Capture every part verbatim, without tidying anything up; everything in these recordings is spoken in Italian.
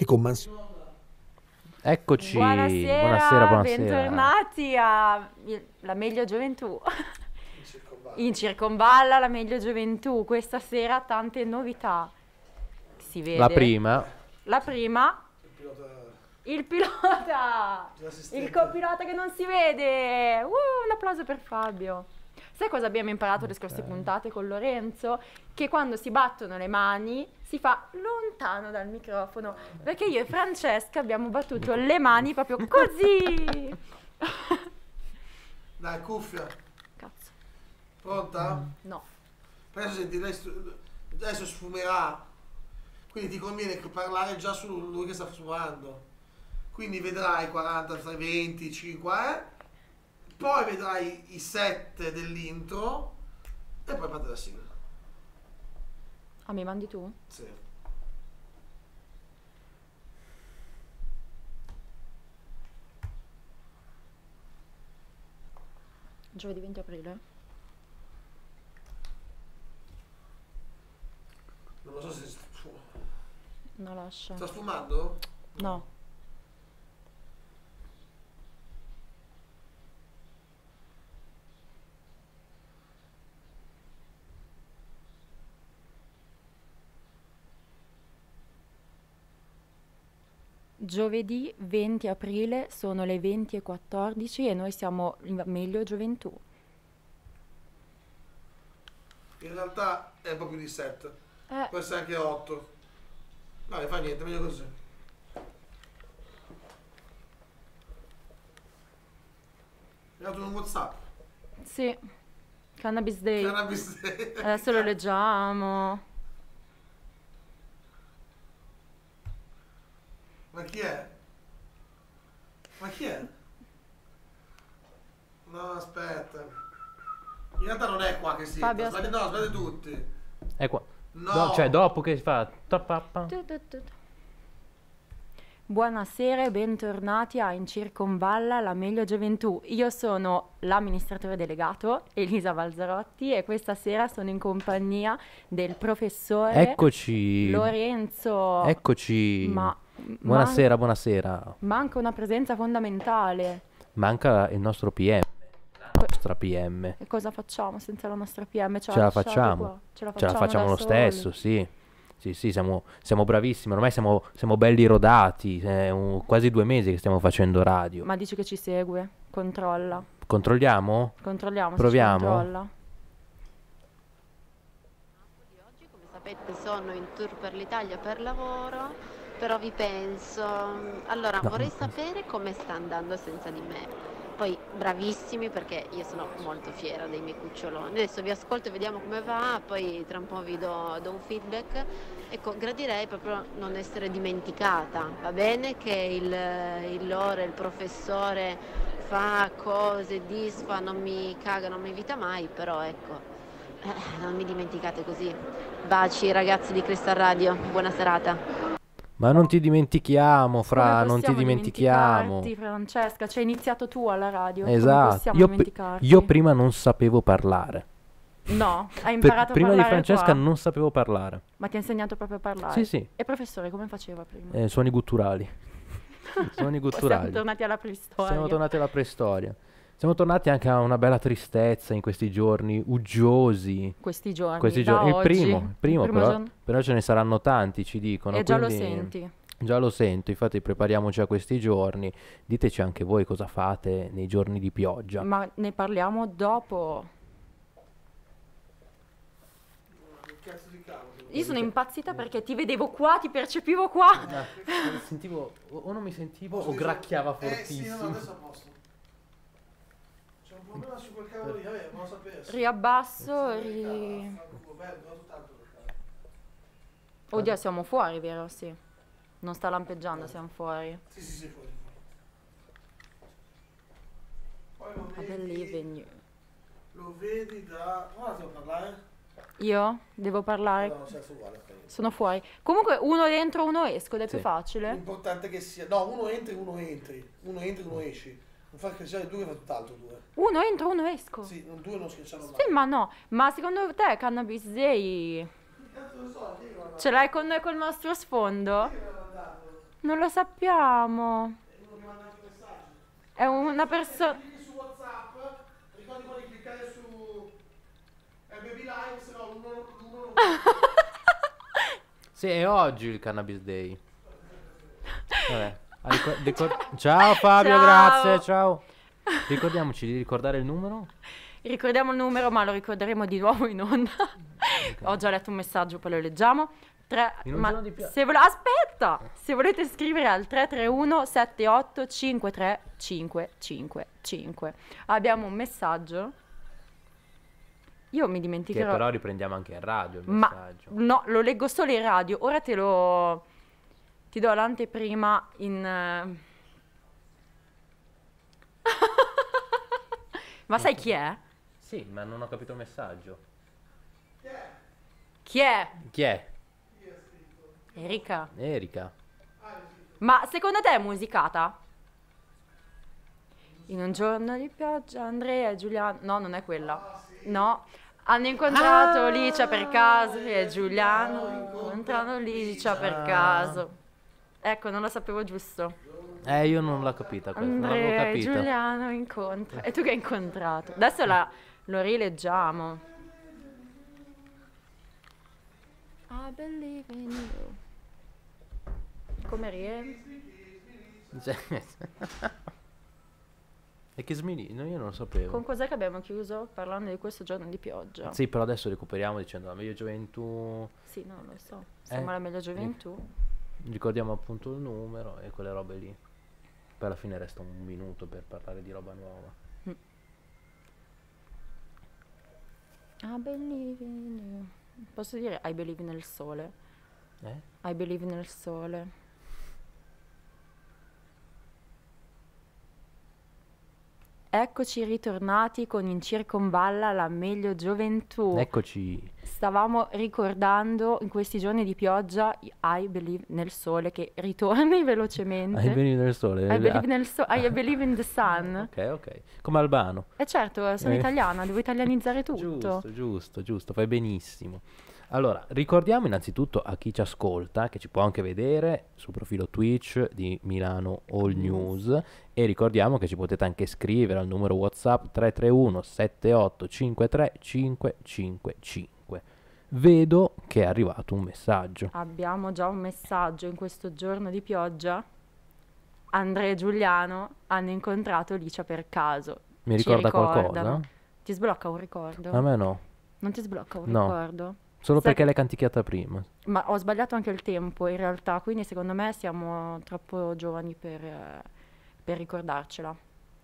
Che comments? Eccoci, Buonasera, buonasera, buonasera. bentornati a il- La Meglio Gioventù. In Circonvalla, La Meglio Gioventù. Questa sera tante novità. Si vede. La prima, La prima, il pilota, L'assistente. il copilota che non si vede. Uh, un applauso per Fabio. Sai cosa abbiamo imparato le scorse puntate con Lorenzo? Che quando si battono le mani si fa lontano dal microfono. Perché io e Francesca abbiamo battuto le mani proprio così. Dai, cuffia. Cazzo, Pronta? no. Adesso senti, lei stu- adesso sfumerà. Quindi ti conviene che parlare già su lui che sta sfumando. Quindi vedrai quaranta, venti, cinque, eh? Poi vedrai i sette dell'intro e poi parte la sigla. Ah, mi mandi tu? Sì. Giovedì venti aprile? Non lo so se sta fu- No, lascia. sta sfumando? No. Giovedì venti aprile sono le venti e quattordici e noi siamo in Meglio Gioventù. In realtà è un po' più di sette. Eh, Può essere anche otto. Vabbè, fa niente, meglio così. È arrivato un WhatsApp. sì. Cannabis Day. Cannabis Day. Adesso lo leggiamo. Ma chi è? Ma chi è? No, aspetta. In realtà non è qua che si. Fabio, Sbagli- no, sbagliate tutti. è qua. No. No, cioè dopo che si fa... tapappa. Tu, tu, tu. Buonasera e bentornati a In Circonvalla, La Meglio Gioventù. Io sono l'amministratore delegato, Elisa Balzarotti, e questa sera sono in compagnia del professore Eccoci, Lorenzo. eccoci. Ma Buonasera, buonasera. manca una presenza fondamentale. Manca il nostro P M, la nostra P M. E cosa facciamo senza la nostra P M? Ce la lasciate facciamo, qua. Ce la ce la facciamo facciamo da lo soli. stesso, sì. Sì, sì, siamo, siamo bravissimi, ormai siamo, siamo belli rodati, è un- quasi due mesi che stiamo facendo radio. Ma dici che ci segue? Controlla. Controlliamo? Controlliamo Proviamo? se ci controlla. Oggi, come sapete, sono in tour per l'Italia per lavoro, però vi penso. Allora, No. vorrei sapere come sta andando senza di me. Poi bravissimi, perché io sono molto fiera dei miei cuccioloni. Adesso vi ascolto e vediamo come va, poi tra un po' vi do, do un feedback. Ecco, gradirei proprio non essere dimenticata. Va bene che il, il lore, il professore fa cose, disfa, non mi caga, non mi invita mai, però ecco, eh, non mi dimenticate così. Baci ragazzi di Crystal Radio, buona serata. Ma non ti dimentichiamo, Fra, Come non ti possiamo dimentichiamo. dimenticarti, Francesca, ci hai iniziato tu alla radio. Come Esatto, possiamo io, pri- dimenticarti? io prima non sapevo parlare. No, hai Per- imparato prima a di parlare Francesca qua? non sapevo parlare. Ma ti ha insegnato proprio a parlare? Sì, sì, E professore, come faceva prima? eh, suoni gutturali. Suoni Siamo gutturali. tornati alla preistoria. Siamo tornati alla preistoria. Siamo tornati anche a una bella tristezza in questi giorni uggiosi. Questi giorni, Questi da giorni, il oggi, primo, il primo, primo però, giorno- però ce ne saranno tanti, ci dicono. E già lo quindi- senti. Già lo sento, infatti prepariamoci a questi giorni. Diteci anche voi cosa fate nei giorni di pioggia. Ma ne parliamo dopo. Che cazzo di cavolo? Io sono impazzita perché ti vedevo qua, ti percepivo qua. Sentivo, o o non mi sentivo Posso o dire- gracchiava Eh sì, no, no, fortissimo. adesso a posto. C'è un problema su quel cavolo lì, vabbè, non lo sapevo. Riabbasso, ri... Oddio, siamo fuori, vero? Sì. Non sta lampeggiando, siamo fuori. Sì, sì, sì, fuori. Poi lo I vedi, believe in you. lo vedi da... Guarda, devo parlare? Io devo parlare. No, no, senso uguale, ok. Sono fuori. Comunque uno dentro, uno esco, ed è più Sì. facile. L'importante è che sia... No, uno entri, uno entri. Uno entri, uno esci. Non fa che sia due, fa tutt'altro due. Uno entro, uno esco. Sì, non due non schiacciano mai. Sì, ma no. Ma secondo te Cannabis Day Cazzo lo so, chi l'ha mandato? ce l'hai con noi col nostro sfondo? Chi l'ha mandato? Non lo sappiamo. È uno che manda anche messaggi. È una persona... Quindi su WhatsApp, ricordi poi di cliccare su L B B Live, se no l'uno l'uno non Sì, è oggi il Cannabis Day. Vabbè. ah, ricor- decor- ciao Fabio, Ciao. grazie, ciao. Ricordiamoci di ricordare il numero. Ricordiamo il numero, ma lo ricorderemo di nuovo in onda. Ho già letto un messaggio, poi lo leggiamo. Tre, In un ma giorno di pio- se vole- aspetta! Se volete scrivere al tre tre uno sette otto cinque tre cinque cinque cinque. Abbiamo un messaggio. Io mi Che dimenticherò. però riprendiamo anche in radio il Ma messaggio. no, lo leggo solo in radio. Ora te lo... Ti do l'anteprima in... eh. Ma sai chi è? Sì, ma non ho capito il messaggio. Chi è? Chi è? Erika. Erika. Ma secondo te è musicata? In un giorno di pioggia Andrea e Giuliano... No, non è quella. No. Hanno incontrato Ah! Licia per caso e Giuliano incontrano Licia per caso. Ecco, non lo sapevo giusto. Eh, io non l'ho capita questa, non l'avevo Andrea e capita. Giuliano incontra. E tu che hai incontrato? Adesso la, lo rileggiamo. I believe in you. Come rientri? E che smini? No, io non lo sapevo. Con cos'è che abbiamo chiuso parlando di questo giorno di pioggia? Sì, però adesso recuperiamo dicendo la meglio gioventù. Sì, non lo so. Siamo Eh, alla meglio gioventù. Ricordiamo appunto il numero e quelle robe lì. Poi alla fine resta un minuto per parlare di roba nuova. I believe in you. Posso dire I believe nel sole? Eh? I believe nel sole. Eccoci ritornati con In Circonvalla la meglio gioventù. Eccoci. Stavamo ricordando in questi giorni di pioggia I believe nel sole che ritorni velocemente. Hai venuto nel sole. I believe nel so- I believe in the sun. Ok, ok. Come Albano. E certo, sono Eh. italiana, devo italianizzare tutto. Giusto, giusto, giusto, fai benissimo. Allora, ricordiamo innanzitutto a chi ci ascolta, che ci può anche vedere sul profilo Twitch di Milano All News, e ricordiamo che ci potete anche scrivere al numero WhatsApp tre tre uno sette otto cinque tre cinque cinque cinque. Vedo che è arrivato un messaggio. Abbiamo già un messaggio in questo giorno di pioggia. Andrea e Giuliano hanno incontrato Licia per caso. Mi Ci ricorda ricordano. qualcosa? Ti sblocca un ricordo? A me no, Non ti sblocca un No. ricordo? solo Sai- perché l'hai canticchiata prima. Ma ho sbagliato anche il tempo in realtà, quindi secondo me siamo troppo giovani per, eh, per ricordarcela.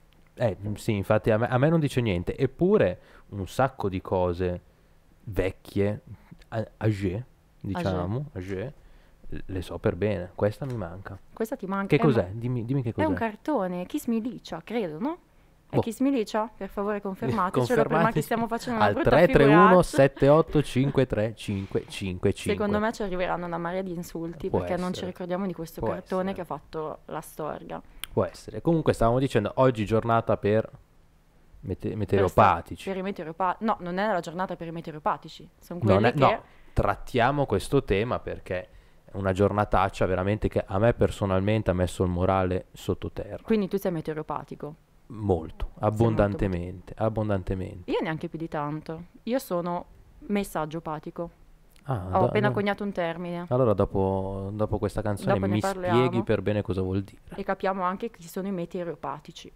Eh, mm, sì, infatti a me, a me non dice niente, eppure un sacco di cose vecchie, a- âgé, diciamo, âgé, l- le so per bene. Questa mi manca. Questa ti manca? Che Eh, ma- cos'è? Dimmi, dimmi che È cos'è. un cartone, Kiss Me Licia, credo, no? È Boh. Kiss Me Licia? Per favore confermatecelo prima Confermate che stiamo facendo una al brutta tre tre uno figuraccia. sette otto cinque tre cinque cinque cinque. Secondo me ci arriveranno una marea di insulti Può perché non ci essere. ricordiamo di questo Può cartone essere. che ha fatto la storia. Può essere. Comunque stavamo dicendo oggi giornata per mete- Per meteoropatici. sta- Per i meteoropatici. No, non è la giornata per i meteoropatici. Sono Non quelli è- che... no, trattiamo questo tema perché è una giornataccia veramente che a me personalmente ha messo il morale sottoterra. Quindi tu sei meteoropatico. Molto, abbondantemente, abbondantemente. Io neanche più di tanto. Io sono messaggio-patico. Ah, Ho da- appena da- coniato un termine. Allora dopo, dopo questa canzone Dopo ne mi parliamo. spieghi per bene cosa vuol dire. E capiamo anche chi sono i meteoropatici.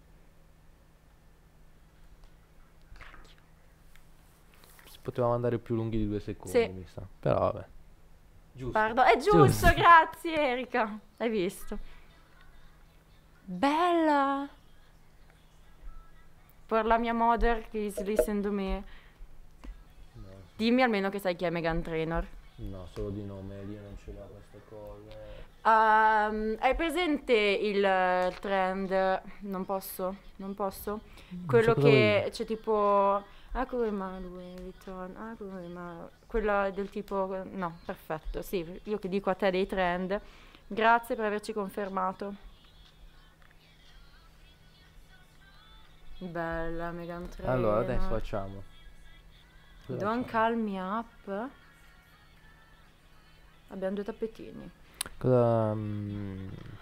Si potevamo andare più lunghi di due secondi, Sì. mi sa. Però vabbè. Giusto. Pardon, è giusto, Giusto. grazie Erika. Hai visto? Bella. Per la mia mother, please listen to me. Dimmi almeno che sai chi è Meghan Trainor. No, solo di nome, io non ce l'ho queste cose. Ehm, hai presente il eh, trend? Non posso, non posso. Quello so cosa vuoi che dire. c'è tipo. Ah, come mai Louis Vuitton? Ah, come mai. Quello del tipo. No, perfetto. Sì, io che dico a te dei trend. Grazie per averci confermato. Bella Meghan Trainor. Allora, adesso facciamo. Cosa Don't facciamo? call me up. Abbiamo due tappetini. Cosa... mm,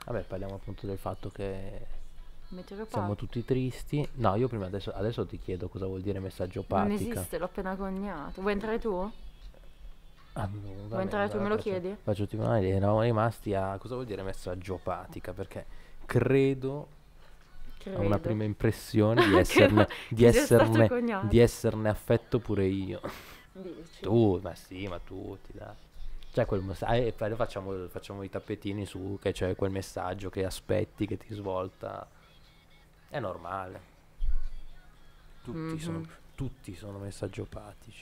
Vabbè, parliamo appunto del fatto che Meteoropatico. siamo tutti tristi. No, io prima adesso, adesso ti chiedo cosa vuol dire messaggio Non patica. esiste, l'ho appena cognato. Vuoi entrare tu? Ah, no, va bene, entrare tu, allora me lo faccio- chiedi? Faccio tipo una idea, eravamo rimasti a cosa vuol dire messaggio patica, perché credo, a una Credo. prima impressione di Che esserne, no- di, che sia stato esserne, cognato. di esserne affetto pure io. Dici. Tu, ma sì, ma tutti, dai. C'è quel messaggio, eh, poi facciamo, facciamo i tappetini su che c'è quel messaggio che aspetti, che ti svolta. È normale. Tutti, sono, Mhm. tutti sono messaggiopatici.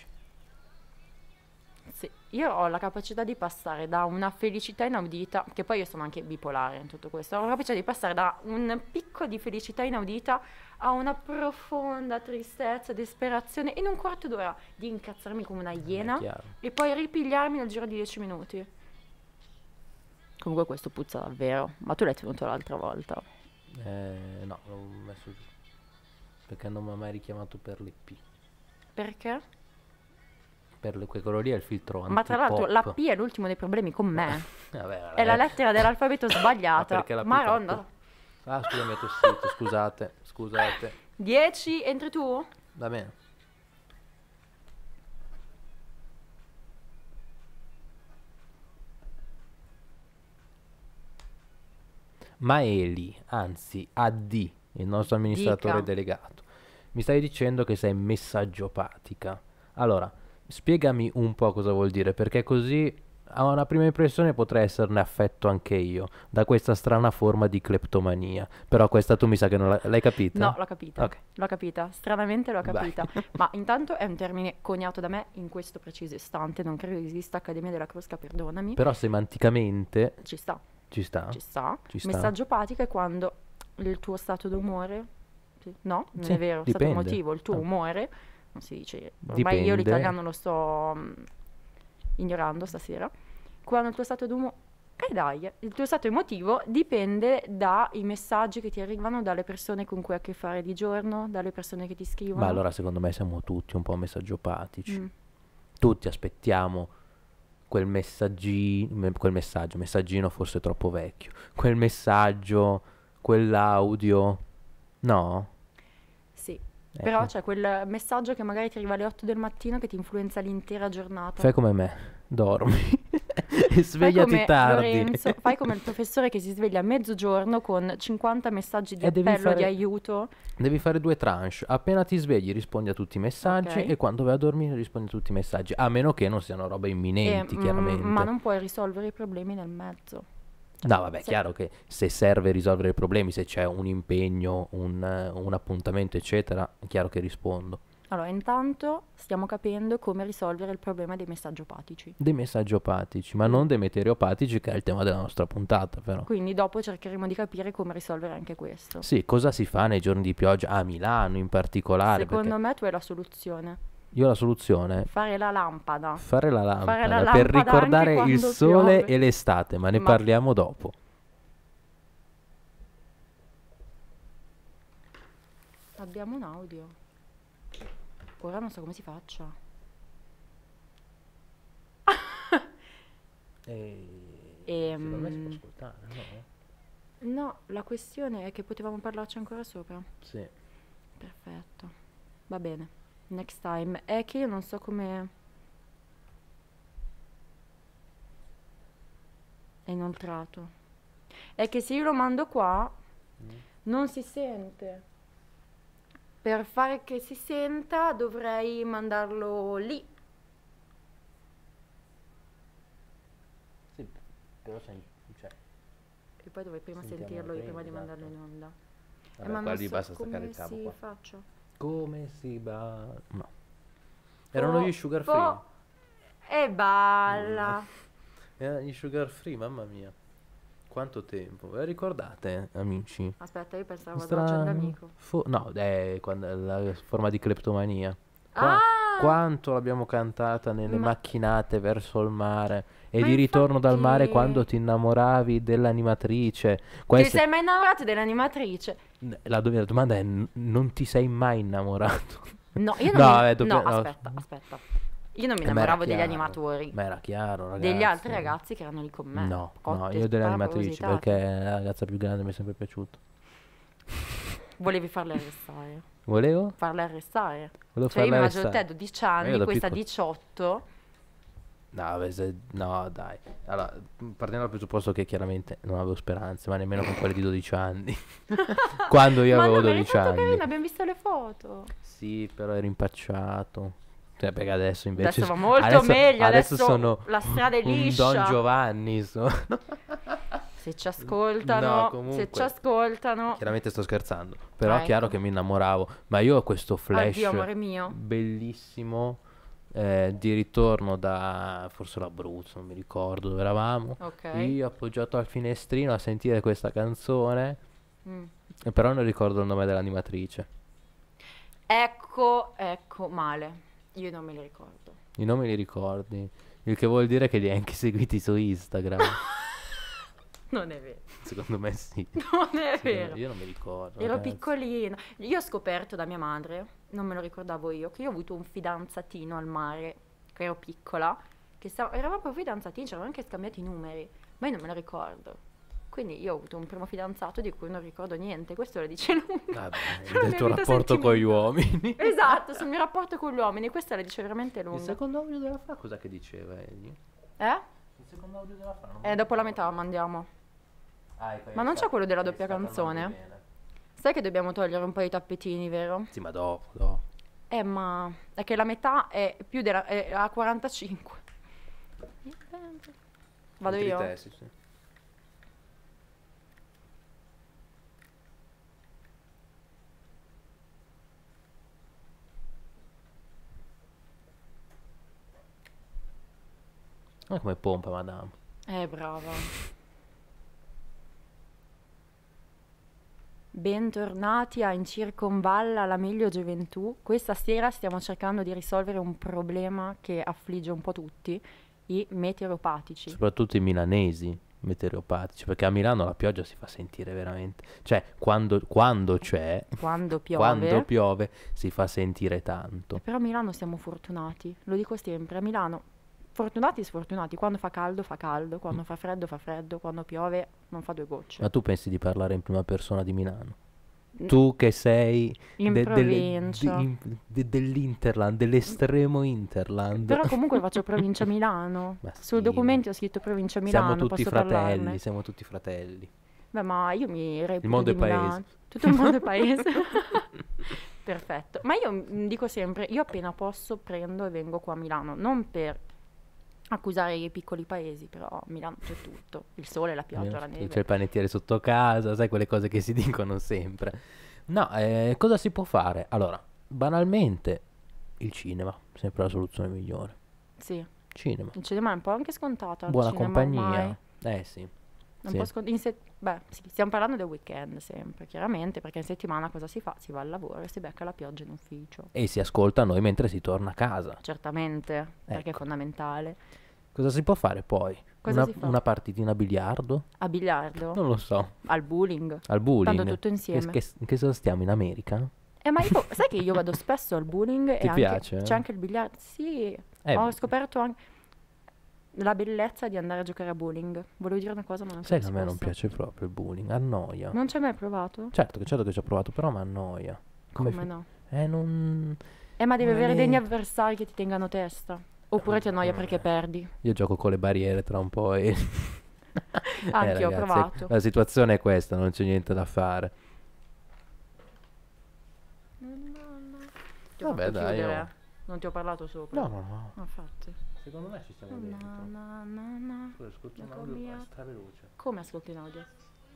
Sì, io ho la capacità di passare da una felicità inaudita, che poi io sono anche bipolare in tutto questo, ho la capacità di passare da un picco di felicità inaudita a una profonda tristezza, disperazione in un quarto d'ora, di incazzarmi come una È iena chiaro. e poi ripigliarmi nel giro di dieci minuti. Comunque questo puzza davvero, ma tu l'hai tenuto l'altra volta. Eh, no, l'ho messo giù. Perché non mi ha mai richiamato per l'E P. Perché? Per le, quello lì è il filtro Ma tra l'altro antipop. la P è l'ultimo dei problemi con me. Vabbè, È la eh. lettera dell'alfabeto sbagliata. perché la P Maronna. troppo- Ah, scusa, mi ho tossito, scusate, scusate. dieci, entri tu? Va bene. Maeli, anzi A D, il nostro amministratore Dica. delegato, mi stai dicendo che sei messaggiopatica. Allora, spiegami un po' cosa vuol dire, perché così a una prima impressione potrei esserne affetto anche io da questa strana forma di cleptomania. Però questa tu mi sa che non l'hai, l'hai capita? No, l'ho capita. Ok. L'ho capita, stranamente l'ho Vai. capita. Ma intanto è un termine coniato da me in questo preciso istante. Non credo esista Accademia della Crusca, perdonami. Però semanticamente Ci sta, ci sta. ci sta. Ci sta. Messaggio patico è quando il tuo stato d'umore. sì, No, non Sì, è vero, stato dipende. emotivo, il tuo Ah. umore. Non si dice. Ormai io Dipende. l'italiano lo sto mm, ignorando stasera. Quando il tuo stato d'umore. Eh dai, il tuo stato emotivo dipende dai messaggi che ti arrivano dalle persone con cui hai a che fare di giorno, dalle persone che ti scrivono. Ma allora secondo me siamo tutti un po' messaggiopatici. Mm. Tutti aspettiamo quel messaggino, quel messaggio, messaggino forse troppo vecchio, quel messaggio, quell'audio, no? Sì, Eh, però eh. c'è quel messaggio che magari ti arriva alle otto del mattino che ti influenza l'intera giornata. Fai come me, dormi e Fai svegliati come tardi. Lorenzo, fai come il professore che si sveglia a mezzogiorno con cinquanta messaggi di E devi appello, di fare- aiuto. Devi fare due tranche, appena ti svegli rispondi a tutti i messaggi Ok. e quando vai a dormire rispondi a tutti i messaggi, a meno che non siano robe imminenti, E, mm, chiaramente. ma non puoi risolvere i problemi nel mezzo. No, vabbè, è Se- chiaro che se serve risolvere i problemi, se c'è un impegno, un, eh, un appuntamento, eccetera, è chiaro che rispondo. Allora, intanto stiamo capendo come risolvere il problema dei messagiopatici. Dei messagiopatici, ma non dei meteoropatici, che è il tema della nostra puntata, però. Quindi dopo cercheremo di capire come risolvere anche questo. Sì, cosa si fa nei giorni di pioggia? A Milano in particolare, Secondo perché me tu hai la soluzione. io ho la soluzione, Fare la lampada. fare la lampada, Fare la per lampada anche ricordare il quando sole piove. e l'estate, ma ne Ma- parliamo dopo. Abbiamo un audio. Ora non so come si faccia. E... Ehm, secondo me si può ascoltare, no? No, la questione è che potevamo parlarci ancora sopra. Sì. Perfetto. Va bene. Next time. È che io non so come... È inoltrato. È che se io lo mando qua, non si sente. Per fare che si senta dovrei mandarlo lì. Sì, però c'è... c'è. E poi dovrei prima Sentiamo sentirlo io prima prima, di mandarlo in esatto. onda. Vabbè, Eh, ma qua non lì so basta staccare come il cavo si qua. faccia. Come si va? No. Erano Po- gli sugar po- free. E balla. Erano gli sugar free, mamma mia. Quanto tempo. Ve la ricordate, amici? Aspetta, io pensavo ad Strano. Agenda Amico. Fo- no, è quando, la forma di cleptomania. Qua- Ah! Quanto l'abbiamo cantata nelle Ma- macchinate verso il mare e Ma di ritorno dal mare infatti- quando ti innamoravi dell'animatrice. Ti Questa- sei mai innamorato dell'animatrice? la, do- la domanda è: n- non ti sei mai innamorato? No, io non No, mi- vabbè, dobbia- no, no. aspetta, aspetta. Io non mi Eh, ma era innamoravo degli chiaro. animatori, Ma era chiaro, ragazzi. degli altri ragazzi che erano lì con me. No, Cotte, no, io delle animatrici sparafrositati. perché la ragazza più grande mi è sempre piaciuta. Volevi farle arrestare. Volevo? Farle arrestare. Volevo Cioè io farla mi immagino restare. te dodici Ma anni, io da questa piccolo- diciotto. No, vabbè, se- no, dai. Allora, partiamo dal presupposto che chiaramente non avevo speranze, ma nemmeno con quelli di dodici anni. Quando io Ma avevo no, ma eri dodici tanto anni. carina, abbiamo visto le foto. Sì, però ero impacciato. Cioè, perché adesso invece... Adesso va molto adesso- meglio, adesso adesso sono la strada è un liscia. Don Giovanni. so- Se ci ascoltano, No, comunque. se ci ascoltano. Chiaramente sto scherzando. Però Ah, è chiaro ecco. che mi innamoravo. Ma io ho questo flash Addio, amore mio. bellissimo eh, di ritorno da forse l'Abruzzo, non mi ricordo dove eravamo. Ok. Io appoggiato al finestrino a sentire questa canzone, Mm. e però non ricordo il nome dell'animatrice. Ecco, ecco, male. Io non me li ricordo. I nomi li ricordi, il che vuol dire che li hai anche seguiti su Instagram. Non è vero. Secondo me sì. Non è Secondo- vero. Io non mi ricordo. Ero ragazzi. piccolina. Io ho scoperto da mia madre, non me lo ricordavo io, che io ho avuto un fidanzatino al mare, che ero piccola, che sta- eravamo proprio fidanzatini, ci eravamo anche scambiati i numeri, ma io non me lo ricordo. Quindi io ho avuto un primo fidanzato di cui non ricordo niente, questo lo dice lunga. Vabbè, sulla del mia tuo vita rapporto con gli sentimentale. uomini. Esatto, sul mio rapporto con gli uomini, questa la dice veramente Il lunga. secondo audio della Fra cosa che diceva egli? Eh? Il secondo audio della Fra non Eh, dopo la metà mandiamo. Ah, ecco, Ma è non c'è stato- quello della è doppia stato canzone? molto bene. Sai che dobbiamo togliere un po' i tappetini, vero? Sì, ma dopo, dopo. Eh, ma è che la metà è più della... è a quarantacinque. Vado Entri io? te, sì, sì. Ma come pompa, madame. Eh, brava. Bentornati a In Circonvalla la meglio gioventù. Questa sera stiamo cercando di risolvere un problema che affligge un po' tutti, i meteoropatici. Soprattutto i milanesi meteoropatici, perché a Milano la pioggia si fa sentire veramente. Cioè, quando, quando c'è, Quando piove. quando piove, si fa sentire tanto. Però a Milano siamo fortunati, lo dico sempre, a Milano fortunati e sfortunati, quando fa caldo fa caldo, quando fa freddo fa freddo, quando piove non fa due gocce. Ma tu pensi di parlare in prima persona di Milano? Tu che sei In de- delle- provincia. di- in- de- dell'Interland, dell'estremo Interland. Però comunque faccio provincia Milano. Ma Sul sì, documento ho scritto provincia Milano, siamo tutti posso fratelli, parlarne. siamo tutti fratelli. Beh, ma io mi reputo mondo di è paese. Milano. Tutto il mondo è paese. Perfetto. Ma io mm, dico sempre, io appena posso prendo e vengo qua a Milano, non per accusare i piccoli paesi, però a Milano c'è tutto, il sole, la pioggia, la C'è neve. il panettiere sotto casa, sai quelle cose che si dicono sempre. No, eh, cosa si può fare? Allora, banalmente, il cinema, sempre la soluzione migliore. Sì, Cinema, il cinema è un po' anche scontato. al buona cinema compagnia. ormai. Eh sì. È un Sì. po' scont- in se- Beh, sì, stiamo parlando del weekend sempre, chiaramente, perché in settimana cosa si fa? Si va al lavoro e si becca la pioggia in ufficio. E si ascolta noi mentre si torna a casa. Certamente, perché è Ecco. fondamentale. Cosa si può fare poi? Cosa una, si fa? una partitina a biliardo? A biliardo, Non lo so. al bowling. Al bowling. Tanto tutto insieme. Che, che, che cosa stiamo in America? Eh, ma io, sai che io vado spesso al bowling e Ti anche- piace? c'è anche il biliardo. Sì, Eh, ho scoperto anche la bellezza di andare a giocare a bowling. Volevo dire una cosa, ma non Sai che sono a me non disposta. piace proprio il bowling, annoia. Non ci hai mai provato? Certo che certo che ci ho provato, però mi annoia. Come, fi- no? Eh, non... Eh, ma devi non è avere degli niente. avversari che ti tengano testa. Oppure ti annoia perché perdi. Io gioco con le barriere tra un po' e... Anche Eh, ho ragazzi, provato. La situazione è questa, non c'è niente da fare. Ti ho Vabbè, fatto dai, chiudere. oh. Non ti ho parlato sopra. No, no, no. Ah, infatti. Secondo me ci stiamo Na, dentro. na, na, na. Scusa, ascolto un Ecco audio mia. straveloce. Come ascolti in audio?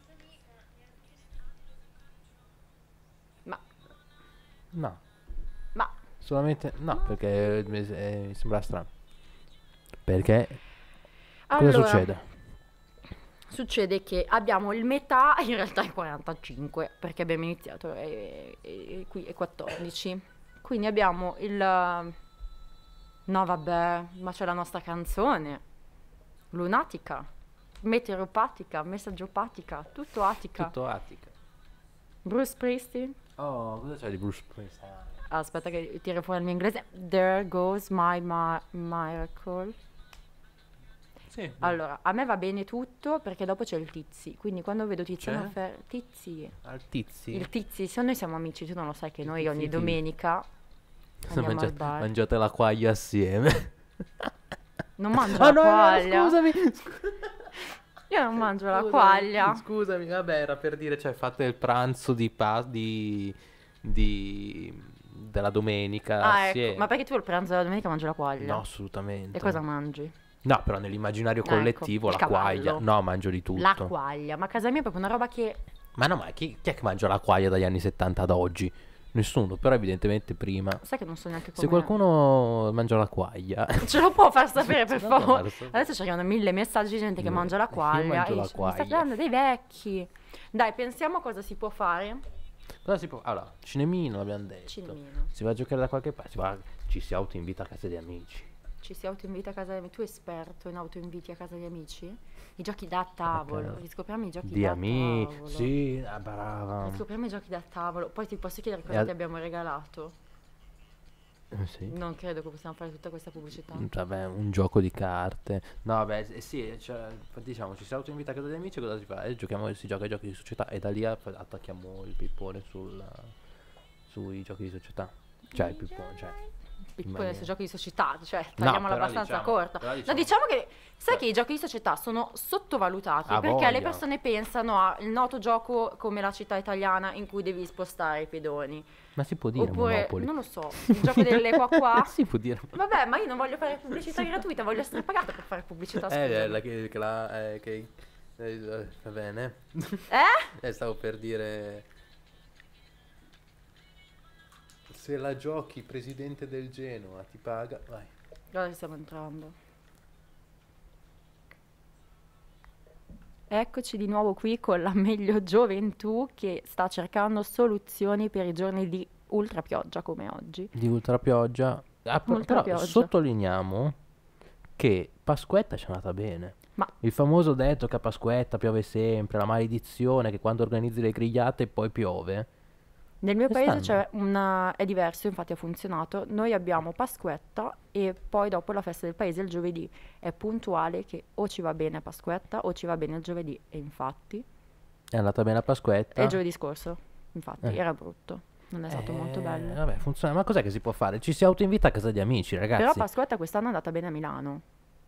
Ma, No, ma, solamente... No, perché mi, eh, mi sembra strano. Perché... allora, Cosa succede? succede che abbiamo il metà, in realtà è quarantacinque, perché abbiamo iniziato e, e- e qui è quattordici. Quindi abbiamo il... No, vabbè, ma c'è la nostra canzone. Lunatica, meteoropatica, messagiopatica, tutto atica. Tutto Attica. Bruce Springsteen. Oh, cosa c'è di Bruce Springsteen? Aspetta che tiro fuori il mio inglese. There goes my ma- miracle. Sì. Allora, a me va bene tutto perché dopo c'è il Tizi. Quindi quando vedo Tiziano C'è? Ferro... Tizi. Al tizi. Il Tizi, se noi siamo amici, tu non lo sai che Il noi ogni Tizi. domenica andiamo al Mangiate, bar. mangiate la quaglia assieme. Non mangio Ah la no, no, quaglia. scusami. Io non mangio la Scusami, quaglia. Scusami, vabbè, era per dire, cioè, fate il pranzo di, pa- di, di della domenica Ah, ecco. assieme. Ma perché tu il pranzo della domenica mangi la quaglia? No, assolutamente. E cosa mangi? No, però nell'immaginario Ecco, collettivo il la quaglia. cavallo. No, mangio di tutto. La quaglia. Ma a casa mia è proprio una roba che... Ma no, ma chi, chi è che mangia la quaglia dagli anni settanta ad oggi? Nessuno, però evidentemente prima. Sai che non so neanche come... Se qualcuno mangia la quaglia, Ce lo può far sapere, per Ce lo può favore. far sapere. Adesso ci arrivano mille messaggi di gente che Io- mangia la io quaglia. mangio e la dice, Mi quaglia." sta parlando dei vecchi. Dai, pensiamo a cosa si può fare. cosa si può? Allora, cinemino l'abbiamo detto. Cinemino. Si va a giocare da qualche parte, si va- ci si autoinvita a casa di amici. Ci si autoinvita a casa di amici. Tu esperto in autoinviti a casa di amici? I giochi da tavolo. Ok. Riscopriamo i giochi Di da amici, tavolo. sì, ah, brava. Riscopriamo i giochi da tavolo. Poi ti posso chiedere cosa E ad- ti abbiamo regalato? Eh, sì. Non credo che possiamo fare tutta questa pubblicità. Mm, Vabbè, un gioco di carte. No, vabbè, eh, sì, cioè, diciamo, ci si autoinvita a casa degli amici, cosa si fa? Eh, giochiamo, si gioca ai giochi di società e da lì a- attacchiamo il pippone sul, sui giochi di società. Cioè, il pippone, cioè. Piccole maniera- su giochi di società, cioè tagliamola però abbastanza diciamo- corta. però No, diciamo- diciamo che sai Cioè- che i giochi di società sono sottovalutati Ha perché le voglia. persone pensano al noto gioco come la città italiana in cui devi spostare i pedoni. Ma si può dire Oppure, Monopoli? non lo so, il gioco delle qua qua. si può dire. Vabbè, ma io non voglio fare pubblicità gratuita, voglio essere pagata per fare pubblicità. Eh, scusami. eh, la che, che la, eh, che, eh, eh, va bene. Eh? Eh, stavo per dire. Se la giochi presidente del Genoa ti paga, vai. Guarda che stiamo entrando. Eccoci di nuovo qui con la meglio gioventù che sta cercando soluzioni per i giorni di ultrapioggia come oggi. Di ultrapioggia. Ah, però- Ultrapioggia. però sottolineiamo che Pasquetta ci è andata bene. Ma Il famoso detto che a Pasquetta piove sempre, la maledizione che quando organizzi le grigliate poi piove. nel mio paese Quest'anno? c'è una... è diverso, infatti ha funzionato. Noi abbiamo Pasquetta e poi dopo la festa del paese il giovedì. È puntuale che o ci va bene a Pasquetta o ci va bene il giovedì. E infatti, È andata bene a Pasquetta. è il giovedì scorso. Infatti, Eh. era brutto. Non è stato molto Eh, bello. Vabbè, funziona. Ma cos'è che si può fare? Ci si autoinvita a casa di amici, ragazzi. Però Pasquetta quest'anno è andata bene a Milano.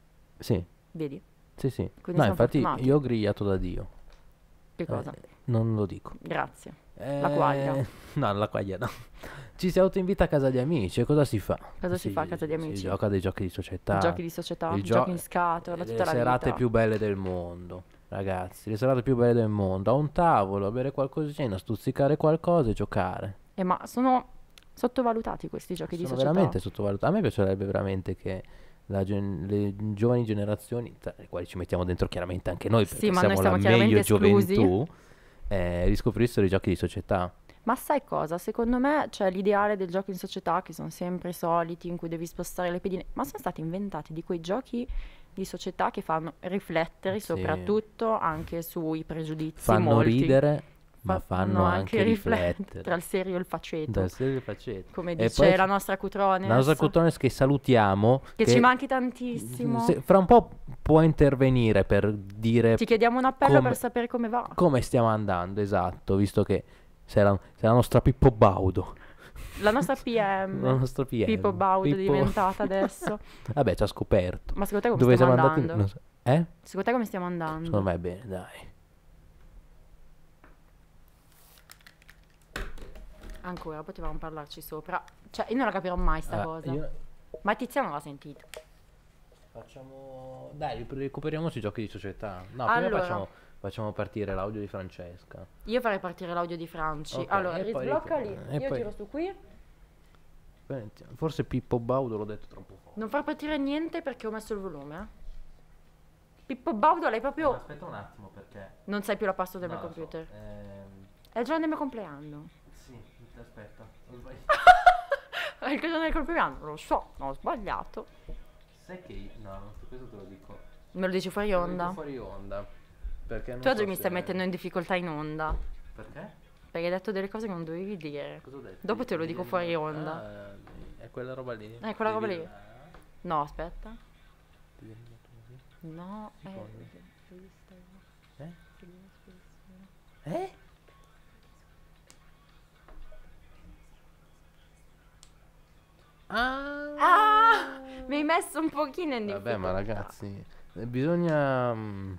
Sì, Vedi? sì, sì. Quindi No, siamo infatti fortunati. io ho grigliato da Dio. Che cosa? Eh, non lo dico. Grazie. Eh, La quaglia. No, la quaglia no. Ci si autoinvita a casa di amici e cosa si fa? Cosa si fa a casa di amici? Si gioca dei giochi di società. Giochi di società, il giochi gio- in scatola, le tutta la serate vita. più belle del mondo, ragazzi. Le serate più belle del mondo. A un tavolo, a bere qualcosina, stuzzicare qualcosa e giocare. Eh, ma sono sottovalutati questi giochi di Sono società. veramente sottovalutati. A me piacerebbe veramente che la gen- le giovani generazioni, tra le quali ci mettiamo dentro chiaramente anche noi, perché Sì, ma noi siamo siamo la chiaramente meglio esclusi. gioventù, eh, riscoprissero i giochi di società. Ma sai cosa? Secondo me c'è l'ideale del gioco in società, che sono sempre i soliti, in cui devi spostare le pedine, ma sono stati inventati di quei giochi di società che fanno riflettere Sì. soprattutto anche sui pregiudizi Fanno molti. ridere, ma Fa- fanno anche riflettere. tra il serio e il faceto, Dal serio faceto. come E dice poi la ci- nostra Cutrones, La nostra Cutrones che salutiamo. che ci manchi tantissimo. se- fra un po' può intervenire per dire Ti chiediamo un appello come- per sapere come va. come stiamo andando, esatto, visto che sei la, sei la nostra Pippo Baudo. La nostra P M, La nostra P M. Pippo Baudo è Pippo- diventata adesso. Vabbè, ci ha scoperto. Ma secondo te come Dove stiamo siamo andando? andati? Non so- Eh? Secondo te come stiamo andando? Secondo me è bene, dai. Ancora, potevamo parlarci sopra. Cioè, io non la capirò mai sta Ah, cosa. io- Ma Tiziano l'ha sentito. Facciamo. Dai, rip- recuperiamoci i giochi di società. No, Allora. prima facciamo, facciamo partire l'audio di Francesca. Io farei partire l'audio di Franci. Ok, allora, e poi risblocca ric- lì. e Io poi- tiro su qui. Poi- Forse Pippo Baudo l'ho detto troppo forte. Non far partire niente perché ho messo il volume. eh. Pippo Baudo, lei proprio... Aspetta un attimo perché. Non sai più la password del No, mio lo so. computer. Ehm, È il giorno del mio compleanno. sì, aspetta. Ho sbagliato. È il giorno del compleanno, lo so, ho sbagliato. Sai che. No, no, questo te lo dico. Me lo dici fuori Te lo dico onda? fuori onda. Perché non Tu oggi so mi se- stai mettendo in difficoltà in onda. Perché? Perché hai detto delle cose che non dovevi dire. Cosa ho detto? Dopo te lo dico fuori onda. Ah, è quella roba lì. È quella roba lì. Devi- No, aspetta. Ti viene detto così? No, è... Eh? Eh? Ah! Ah! Mi hai messo un pochino in difficoltà. Vabbè, ma ragazzi, eh, bisogna mm,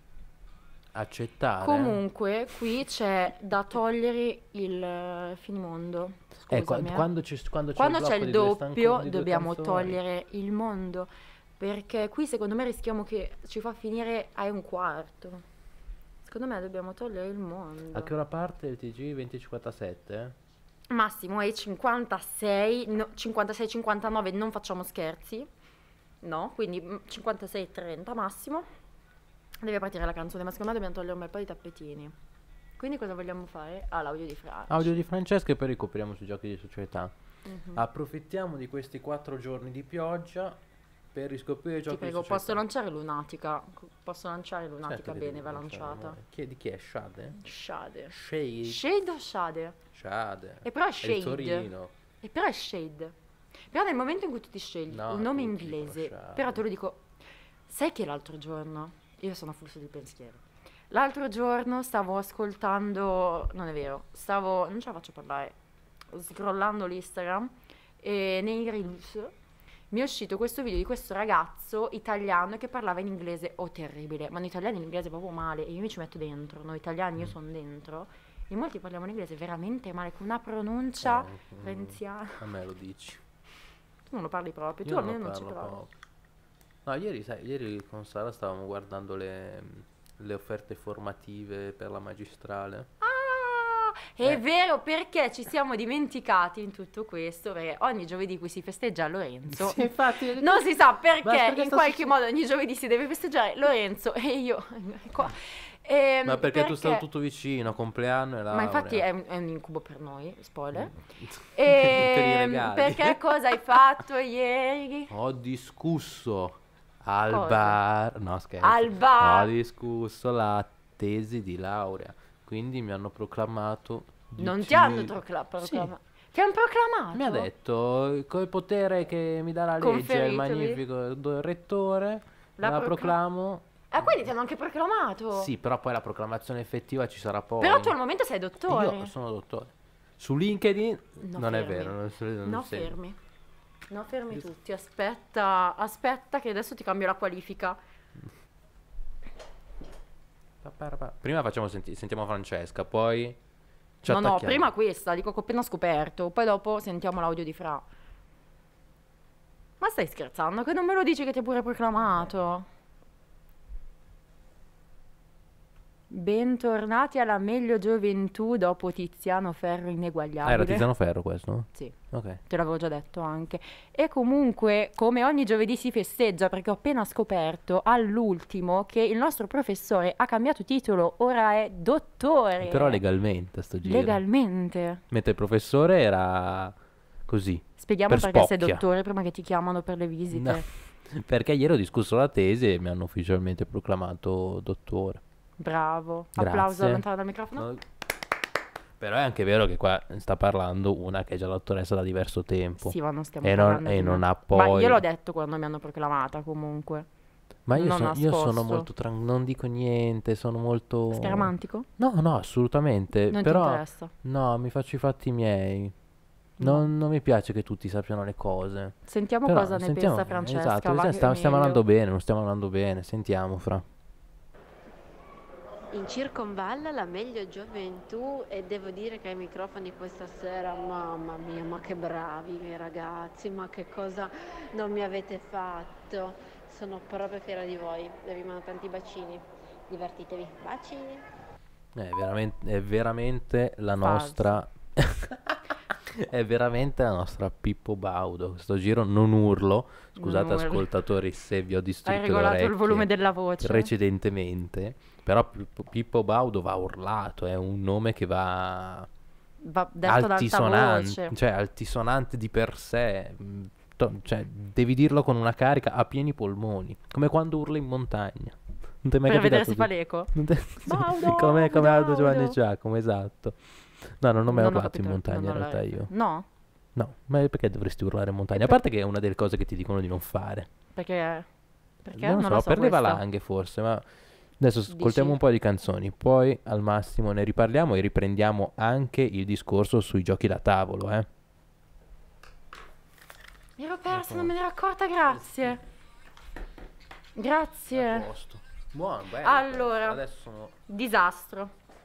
accettare. Comunque, qui c'è da togliere il eh, finimondo. Eh, qua- Scusami, eh. quando, c'è, quando c'è Quando il c'è blocco il di due doppio stanco- di due dobbiamo canzoni. togliere il mondo. Perché qui secondo me rischiamo che ci fa finire a un quarto. Secondo me dobbiamo togliere il mondo. A che ora parte il T G? venti cinquantasette? Massimo è cinquantasei, no, cinquantasei cinquantanove, non facciamo scherzi. No, quindi mm, cinquantasei trenta massimo. Deve partire la canzone, ma secondo me dobbiamo togliere un bel po' di tappetini. Quindi cosa vogliamo fare? Ah, l'audio di Francia. Audio di Francesca e poi ricopriamo sui giochi di società. Mhm. Approfittiamo di questi quattro giorni di pioggia per riscoprire i Ti giochi prego, di società. posso lanciare Lunatica? Posso lanciare Lunatica? Certo che Bene, devi va lanciare, lanciata. amore. Chi è, di chi è? Shade? Shade. Shade. Shade o Shade? Shade. E però è È Shade. il Torino. E però è Shade. Però nel momento in cui tu ti scegli No, un nome tutti dicono inglese, Shade. però te lo dico, sai che l'altro giorno, io sono a flusso di pensiero, l'altro giorno stavo ascoltando, non è vero, stavo, non ce la faccio parlare, scrollando l'Instagram e nei Reels mi è uscito questo video di questo ragazzo italiano che parlava in inglese, oh terribile, ma noi italiani in inglese proprio male, e io mi ci metto dentro, noi italiani io sono dentro, e molti parliamo in inglese veramente male, con una pronuncia Eh, mm, renziana. A me lo dici. Tu non lo parli proprio, tu Io non almeno lo non ci parlo provi. proprio. No, ieri, sai, ieri con Sara stavamo guardando le, le offerte formative per la magistrale. Ah, è Eh. vero, perché ci siamo dimenticati in tutto questo, perché ogni giovedì qui si festeggia Lorenzo. Sì, infatti. Non si sa Ma perché, perché in sta qualche succe- modo ogni giovedì si deve festeggiare Lorenzo e io qua. Ehm, Ma perché, tu stai tutto vicino, compleanno e laurea. Ma infatti è un, è un incubo per noi, spoiler. Per i Ehm, regali. perché cosa hai fatto ieri? Ho discusso al Cosa? bar. No, scherzo. Al bar? Ho discusso la tesi di laurea. Quindi mi hanno proclamato. Non D C. ti hanno procla- Sì. proclamato? Ti hanno proclamato? Mi ha detto, col potere che mi dà la legge, il Conferitovi. magnifico do- rettore, La la, procla- proclamo. Ah, quindi ti hanno anche proclamato? Sì, però poi la proclamazione effettiva ci sarà poi. Però tu al momento sei dottore. Io sono dottore. Su LinkedIn No, non è fermi. vero. Non, non No, sembra. fermi. No, fermi tutti. Aspetta, aspetta che adesso ti cambio la qualifica. Pa, pa, pa. Prima facciamo senti- sentiamo Francesca, poi ci no, no, attacchiamo. prima questa, dico che ho appena scoperto. Poi dopo sentiamo l'audio di Fra. Ma stai scherzando? Che non me lo dici che ti hai pure proclamato? Bentornati alla meglio gioventù dopo Tiziano Ferro Ah, ineguagliabile. era Tiziano Ferro questo? Sì. Ok. Te l'avevo già detto anche. E comunque, come ogni giovedì si festeggia, perché ho appena scoperto all'ultimo che il nostro professore ha cambiato titolo, ora è dottore. Però legalmente sto giro. Legalmente. Mentre il professore era così. Spieghiamo Per perché sei spocchia. dottore prima che ti chiamano per le visite. No. Perché ieri ho discusso la tesi e mi hanno ufficialmente proclamato dottore. Bravo. Grazie. Applauso lontano dal microfono. No. Però è anche vero che qua sta parlando una che è già dottoressa da diverso tempo. Sì, ma non stiamo E non- parlando e di non me. ha Ma poi- io l'ho detto quando mi hanno proclamata comunque. Ma io, non so- io sono nascosto. molto tran- non dico niente, sono molto... Scaramantico? No, no, assolutamente. Non ti Però interessa? no, mi faccio i fatti miei. No. Non, non mi piace che tutti sappiano le cose. Sentiamo Però, cosa ne sentiamo- pensa Francesca. Esatto, va cioè, che sta- è stiamo meglio. andando bene, non stiamo andando bene. Sentiamo, Fra. In Circonvalla la meglio gioventù e devo dire che ai microfoni questa sera, mamma mia, ma che bravi i miei ragazzi, ma che cosa non mi avete fatto. Sono proprio fiera di voi, vi mando tanti bacini, divertitevi, baci. È veramente, è veramente la Falso. nostra... È veramente la nostra Pippo Baudo. Sto giro non urlo. Scusate Non urli. ascoltatori se vi ho distrutto Hai le regolato il orecchie volume della voce. precedentemente. Però Pippo, Pippo Baudo va urlato. È un nome che va Va detto ad alta altisonante. voce. Cioè altisonante di per sé. Mm, to- Cioè devi dirlo con una carica a pieni polmoni. Come quando urla in montagna. Non ti è mai Per vedere capitato se di- fa l'eco. Non te- Baudo, come come Aldo Giovanni e Baudo. Giacomo, esatto. No, non ho mai Non ho urlato in capito, montagna in non ho realtà la- io. No, No, ma perché dovresti urlare in montagna? A per- parte che è una delle cose che ti dicono di non fare. perché... Perché? Non lo so, la so per le questa. valanghe forse, ma adesso ascoltiamo Dici? un po' di canzoni, poi al massimo ne riparliamo e riprendiamo anche il discorso sui giochi da tavolo, eh. Mi ero persa, non me ne ero accorta, grazie. Grazie. posto. Buono, bello. Allora. Adesso sono... Disastro.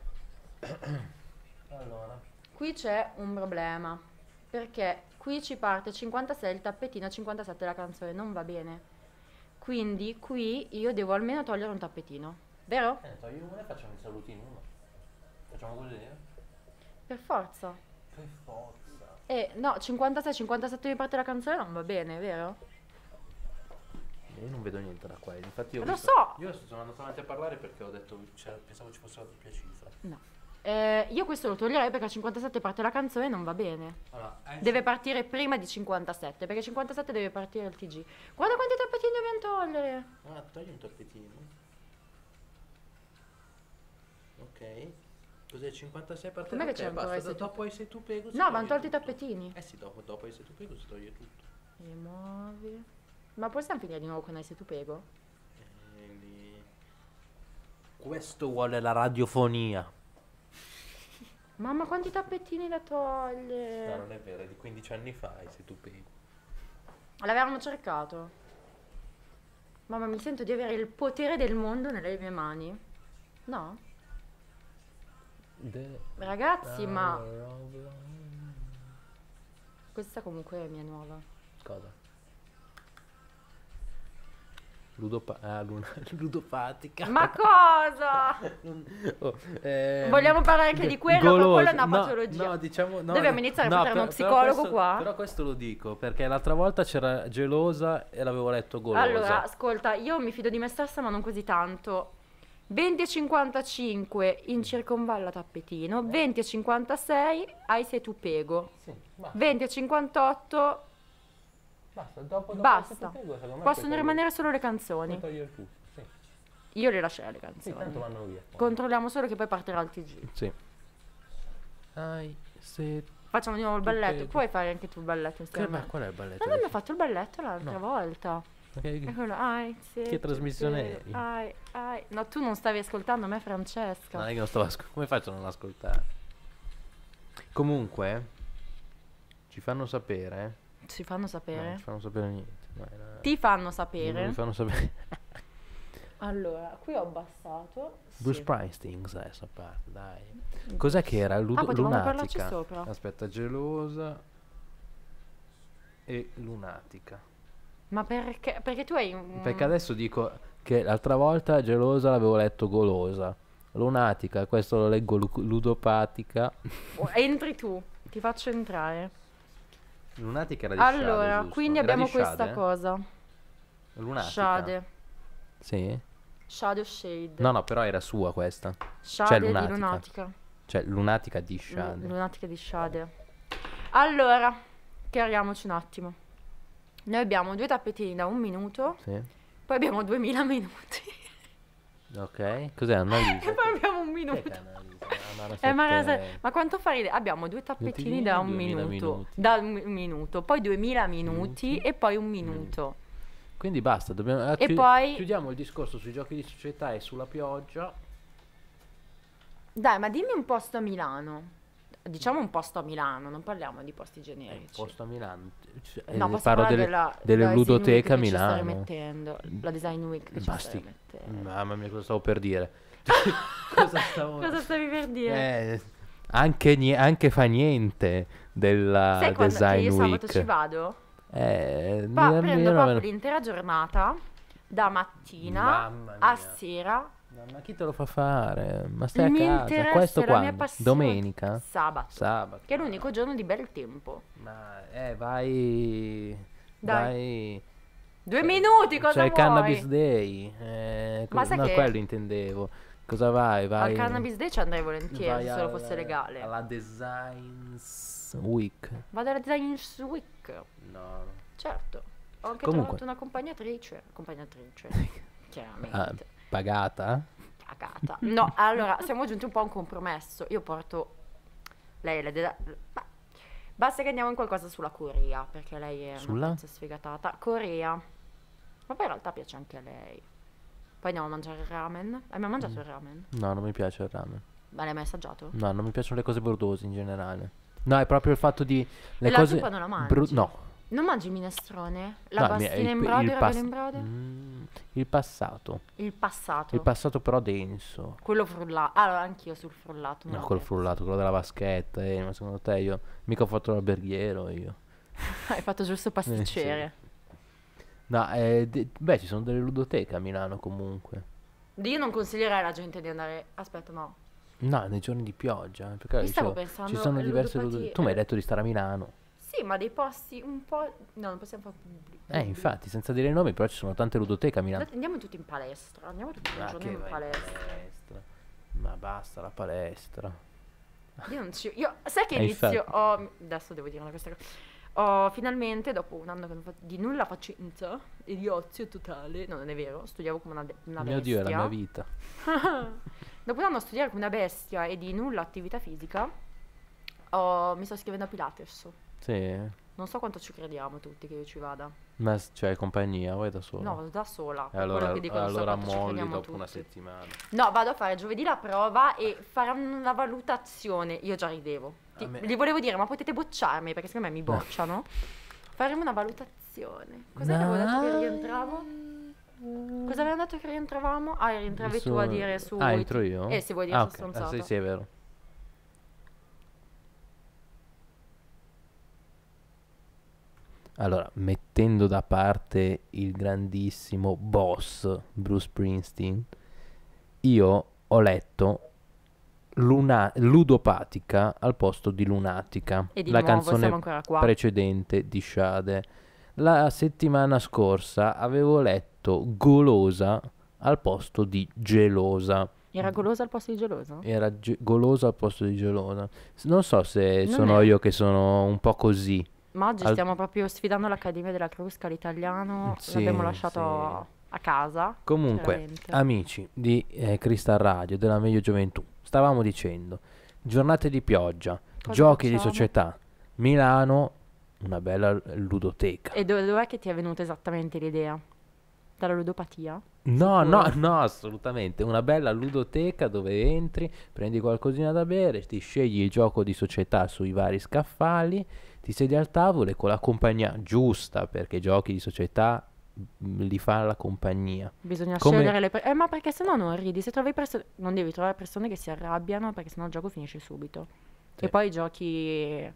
Allora. Qui c'è un problema, perché qui ci parte cinquantasei il tappetino, cinquantasette la canzone, non va bene. Quindi qui io devo almeno togliere un tappetino, vero? Eh, togli uno e facciamo i salutini, uno. Facciamo così? Per forza. Per forza. E no, cinquantasei cinquantasette mi parte la canzone, non va bene, vero? Io non vedo niente da qua, infatti io ho Lo visto- so. Io sono andato avanti a parlare perché ho detto, cioè, pensavo ci fosse la doppia cifra. No. Eh, io questo lo toglierei perché a cinquantasette parte la canzone e non va bene. Allora, eh, Deve partire prima di cinquantasette, perché cinquantasette deve partire il T G. Guarda quanti tappetini dobbiamo togliere. Ah, togli un tappetino. Ok. Cos'è cinquantasei parte? Com'è che Ok, c'è ancora basta, i sei do- tu- dopo i sei tu pego si No, toglie vanno tolti i tutto. tappetini. Eh sì, dopo, dopo i sei tu pego si toglie tutto. Rimuovi. Ma possiamo finire di nuovo con Ice tu pego? E lì. Questo vuole la radiofonia. Mamma, quanti tappetini da togliere. No, non è vero, è di quindici anni fa i sei tu pego. L'avevamo cercato. Mamma, mi sento di avere il potere del mondo nelle mie mani. No? Ragazzi, ma questa comunque è mia nuova. Cosa? Ludopa- ah, luna- ludopatica. Ma cosa? Non- oh, ehm, Vogliamo parlare anche di quello? Ma goloso. quella è una No, patologia. No, diciamo, no, Dobbiamo no, iniziare a no, portare uno per- psicologo questo- qua? Però questo lo dico perché l'altra volta c'era gelosa e l'avevo letto golosa. Allora, ascolta, io mi fido di me stessa, ma non così tanto. venti e cinquantacinque in circonvalla tappetino, venti e cinquantasei ai se tu pego, Sì, basta. venti e cinquantotto Basta, dopo, dopo basta. il settupego, secondo me Possono puoi rimanere solo le togliere- canzoni. puoi togliere tutto, sì. Io le lascerei le Sì, canzoni. tanto vanno via. Controlliamo solo che poi partirà il T G. Sì. Ai, se... Facciamo di nuovo il Tu balletto. pego. Puoi fare anche tu il balletto Che, insieme a ma me. qual è il balletto? Non abbiamo fatto il balletto l'altra No. volta. Ok, È quello, ai, se Che tu trasmissione pego, eri? ai, ai. No, tu non stavi ascoltando me, Francesca. Non è che non stavo ascoltando. Come faccio a non ascoltare? Comunque, ci fanno sapere. Ci fanno No, sapere. non ci fanno sapere niente. No, era- Ti fanno non sapere. mi fanno sapere. Allora, qui ho abbassato. Bruce Sì. Springsteen adesso a parte, dai. Cos'è che era? Ludo- Ah, potevamo parlarci lunatica. sopra. Aspetta, gelosa e lunatica. Ma perché? Perché tu hai un... Perché adesso dico che l'altra volta gelosa l'avevo letto golosa. Lunatica, questo lo leggo lu- ludopatica. Oh, entri tu, ti faccio entrare. Lunatica era di Allora, Shade, giusto? quindi Era abbiamo di questa Shade? cosa. Lunatica. Shade. Sì? Shade o Shade. No, no, però era sua questa. Shade di lunatica. lunatica. Cioè, lunatica di Lu- Shade. Lunatica di Shade. Allora, chiariamoci un attimo. Noi abbiamo due tappetini da un minuto, Sì. poi abbiamo duemila minuti. Ok. Cos'è Annalisa? E poi abbiamo un Chi è minuto. che è Annalisa? Ah, Mara Eh, ma, Sette- rasa- ma quanto fa ridere? Abbiamo due tappetini Tappetini, da un duemila minuto, minuti. da un minuto, poi duemila minuti Minuti. e poi un minuto. Quindi basta, dobbiamo... eh, E chi- poi- chiudiamo il discorso sui giochi di società e sulla pioggia. Dai, ma dimmi un posto a Milano. Diciamo un posto a Milano, non parliamo di posti Eh, generici. posto a Milano. Cioè, No, eh, posso parlo parlare delle, della, delle della Design ludoteche a Week che ci stai Milano. mettendo, la Design Week che ci Basti. stai mettendo. Mamma mia, cosa stavo per dire? cosa stavo... Cosa stavi per dire? Eh, anche, nie- anche fa niente della Sai quando che Design io Week. sabato ci vado? Eh, Pa- mi- prendo io non proprio me- l'intera giornata, da mattina Mamma a mia. sera. Ma chi te lo fa fare? Ma stai Mi a casa. interessa, Questo è la mia quando? passione. Domenica? Sabato, Sabato. che è l'unico giorno di bel tempo. Ma eh, vai. Dai. Vai. Due minuti, cosa C'è il vuoi? Cannabis Day. Eh, Ma co- sai no, che- quello intendevo. Cosa vai? Vai. Al Cannabis Day ci andrei volentieri vai se solo al- fosse legale. Alla Designs Week. Vado alla Design Week. No. Certo. Ho anche Comunque. trovato un'accompagnatrice. Accompagnatrice. Chiaramente. Ah, Pagata? Cagata. No, allora, siamo giunti un po' a un compromesso. Io porto lei, le della... ma basta che andiamo in qualcosa sulla Corea, perché lei è Sulla? una pezza sfegatata. Corea. Ma poi in realtà piace anche a lei. Poi andiamo a mangiare il ramen. Hai mai mangiato il ramen? No, non mi piace il ramen. Ma l'hai mai assaggiato? No, non mi piacciono le cose bordose in generale. No, è proprio il fatto di... Le E la cose... zuppa non la mangi? bru- no. Non mangi il minestrone? La No, mi- pastina in il, brodo, il il pas- ravioli in brodo? Mm, il passato. Il passato. Il passato però denso. Quello frullato. Allora, anch'io sul frullato. non No, lo quello penso. frullato, quello della vaschetta. Eh, ma secondo te io... Mica ho fatto l'alberghiero io. Hai fatto giusto pasticcere. No, eh, de- beh, ci sono delle ludoteche a Milano comunque. Io non consiglierei alla gente di andare... Aspetta, no. No, nei giorni di pioggia. eh, Perché Io stavo dicevo, pensando ci sono alle diverse ludopatie- ludoteche. Tu mi hai detto di stare a Milano. Sì, ma dei posti un po'... No, non possiamo fare pubblico. Eh, infatti, senza dire i nomi, però ci sono tante ludoteche a Milano. Dai, andiamo tutti in palestra. Andiamo tutti un Ma giorno che in vai in palestra. palestra? Ma basta la palestra. Io non ci... Io... Sai che Eh, inizio... infatti. Ho... Adesso devo dire una questa cosa. Ho finalmente, dopo un anno che non fa... di nulla facenza e di ozio totale... No, non è vero. Studiavo come una, de- una Mio bestia. Dio, è la mia vita. Dopo un anno a studiare come una bestia e di nulla attività fisica, ho- mi sto iscrivendo a Pilates. Sì. Non so quanto ci crediamo tutti che io ci vada. Ma s- c'hai compagnia, vai da solo. No, vado da sola. E per allora, quello che dico, non so allora quanto ci molli crediamo dopo tutti. una settimana. No, vado a fare giovedì la prova e faranno una valutazione. Io già ridevo. Ti- A me- Gli volevo dire, ma potete bocciarmi perché secondo me mi bocciano. Faremo una valutazione. Cos'è che avevo detto che rientravo? Cosa avevamo detto che rientravamo? Ah, rientravi tu a Su- dire su... Ah, entro io? Eh, se vuoi dire ah, su ok. stronzata. Ah, sì, sì, è vero. Allora, mettendo da parte il grandissimo boss Bruce Springsteen, io ho letto Luna- Ludopatica al posto di Lunatica, E di la nuovo canzone siamo ancora qua. precedente di Sade. La settimana scorsa avevo letto Golosa al posto di Gelosa. Era golosa al posto di geloso? Era ge- golosa al posto di gelosa. S- Non so se Non sono è- io che sono un po' così. Ma oggi Al- stiamo proprio sfidando l'Accademia della Crusca, l'italiano. Sì, L'abbiamo lasciato sì. a casa. Comunque, chiaramente. amici di eh, Crystal Radio, della Meglio Gioventù, stavamo dicendo, giornate di pioggia, Cosa giochi di facciamo? società, Milano, una bella l- ludoteca. E dove, dov'è che ti è venuta esattamente l'idea? Dalla ludopatia? No, Sicuro? no, no, assolutamente. Una bella ludoteca dove entri, prendi qualcosina da bere, ti scegli il gioco di società sui vari scaffali, ti siedi al tavolo e con la compagnia giusta, perché i giochi di società mm, li fa la compagnia. Bisogna Come- scegliere le persone. Eh, ma perché sennò non ridi? Se trovi persone. Non devi trovare persone che si arrabbiano perché sennò il gioco finisce subito. Sì. E poi i giochi.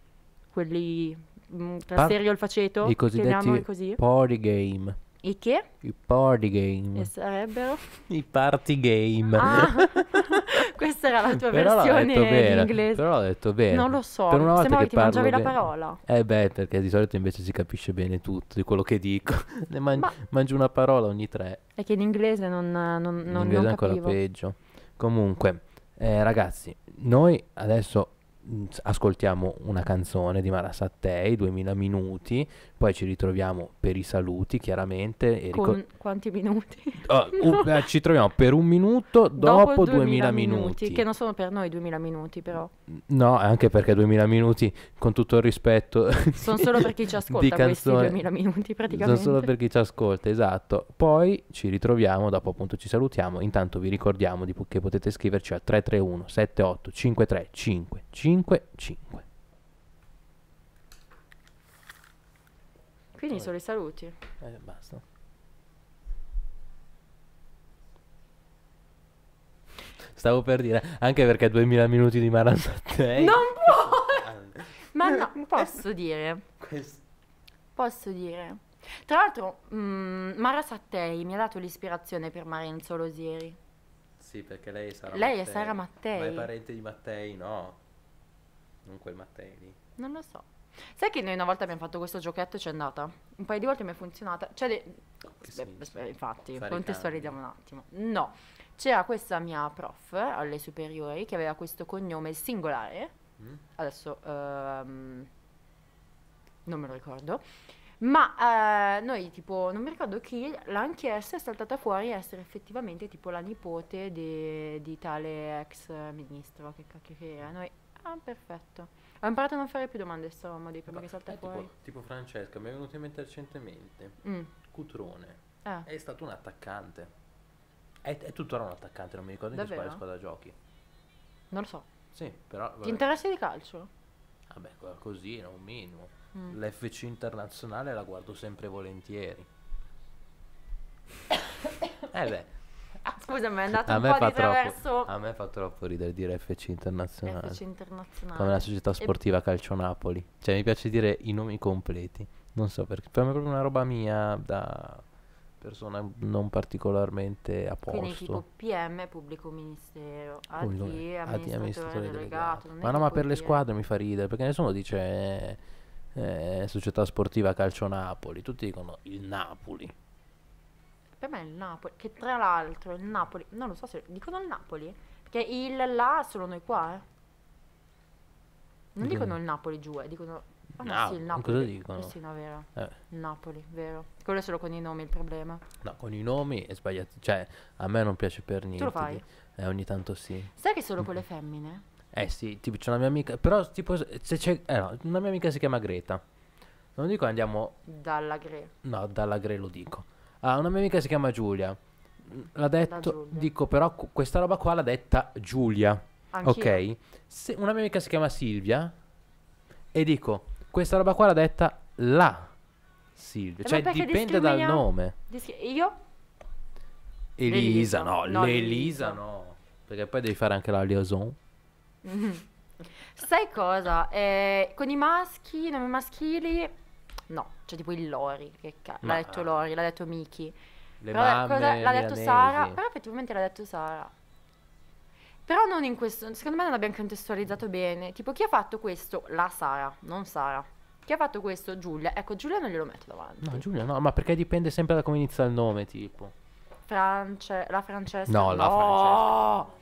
Quelli. mm, tra Par- serio e il faceto. I chiamiamoli cosiddetti così. party game. I che? I party game. E sarebbero. I party game. Ah, questa era la tua Però l'ho versione detto di bene, inglese. Però l'ho detto bene. Non lo so. Per una volta Sembrava che che ti mangiavi la parlo bene- parola. Eh beh, perché di solito invece si capisce bene tutto di quello che dico. Ne man- Ma- mangio una parola ogni tre. È che in inglese non, non, In non, inglese non è ancora capivo. peggio. Comunque, eh, ragazzi, noi adesso mh, s- ascoltiamo una canzone di Mara Sattei, duemila minuti, poi ci ritroviamo per i saluti, chiaramente. E ricor- Con quanti minuti? Oh, uh, eh, ci troviamo per un minuto dopo, duemila minuti. Che non sono per noi duemila minuti, però. No, anche perché duemila minuti, con tutto il rispetto, Sono solo per chi ci di ascolta questi canzone- duemila minuti, sono praticamente. solo per chi ci ascolta, esatto. Poi ci ritroviamo, dopo appunto ci salutiamo. Intanto vi ricordiamo di, po- che potete scriverci al tre tre uno sette otto cinque tre cinque cinque cinque. Quindi solo i saluti. Eh, basta. Stavo per dire, anche perché duemila minuti di Mara Sattei. Non può! Ma no, posso dire. Questo- Posso dire. Tra l'altro, mm, Mara Sattei mi ha dato l'ispirazione per Marenzo Losieri. Sì, perché lei è Sara Lei è Mattei. Sara Mattei. Ma è parente di Mattei? No. Non quel Mattei lì. Non lo so. Sai che noi una volta abbiamo fatto questo giochetto e c'è andata? Un paio di volte mi è funzionata. Cioè, de- Che beh, senso? beh, infatti, Fare i contestualizziamo un cambi. attimo. No, c'era questa mia prof alle superiori che aveva questo cognome singolare. Mm? Adesso ehm, non me lo ricordo. Ma eh, noi tipo, non mi ricordo chi, l'hanno chiesto, è saltata fuori essere effettivamente tipo la nipote de- di tale ex ministro, che cacchio che era. Noi, ah perfetto. Ho imparato a non fare più domande a stavamo di prima che salta Eh, fuori. tipo, tipo Francesca, mi è venuto in mente recentemente. Mm, Cutrone eh, è stato un attaccante. È, è tuttora un attaccante, non mi ricordo in che Davvero? quale squadra giochi. non lo so. Sì, però Ti vabbè, interessi di calcio? vabbè, co- così, no, un minimo. Mm. L'F C internazionale la guardo sempre volentieri. Eh beh, Scusami, è andato a un me, po' fa di traverso troppo, a me fa troppo ridere dire F C internazionale. F C internazionale. Come la società E- sportiva Calcio Napoli. Cioè, mi piace dire i nomi completi. Non so perché. Per me è proprio una roba mia da persona non particolarmente a Quindi tipo posto. P M, pubblico ministero, A D, Come- come- amministratore, amministratore delegato. non è Ma no, che ma puoi per le dire- squadre mi fa ridere. Perché nessuno dice eh, eh, società sportiva Calcio Napoli. Tutti dicono il Napoli. Per me è il Napoli, che tra l'altro il Napoli, non lo so se dicono il Napoli, perché il là solo noi qua, eh. Non Sì. dicono il Napoli giù, eh, dicono ah, no, No, sì, il cosa Napoli. dicono? Eh sì, no, vero. Eh, Il Napoli, vero. Quello è solo con i nomi il problema. no, con i nomi è sbagliato. Cioè, a me non piace per niente. lo fai? di- Eh, ogni tanto sì. Sai che solo con le femmine? Eh sì, tipo c'è una mia amica, però tipo se c'è, eh no, una mia amica si chiama Greta. Non dico andiamo, Dalla Gre. no, dalla Gre lo dico. Ah, una mia amica si chiama Giulia. Mm, L'ha detto, Giulia. dico però cu- questa roba qua l'ha detta Giulia, Anch'io. ok? Se una mia amica si chiama Silvia e dico questa roba qua l'ha detta la Silvia, Eh, cioè ma perché dipende dal discriminiamo? nome. Dischi- Io? Elisa, Elisa, no, no, l'Elisa Elisa. no, perché poi devi fare anche la liaison. Sai cosa? Eh, con i maschi, nomi maschili, no, cioè tipo il Lori, che ca- l'ha Ma- detto Lori, l'ha detto Miki. Le Però la- mamme cosa- l'ha detto milanesi. Sara, però effettivamente l'ha detto Sara. Però non in questo, secondo me non abbiamo contestualizzato bene. Tipo chi ha fatto questo? La Sara, non Sara. Chi ha fatto questo? Giulia. Ecco, Giulia non glielo metto davanti. No, Giulia no, ma perché dipende sempre da come inizia il nome, tipo. France, la Francesca. No, la Francesca.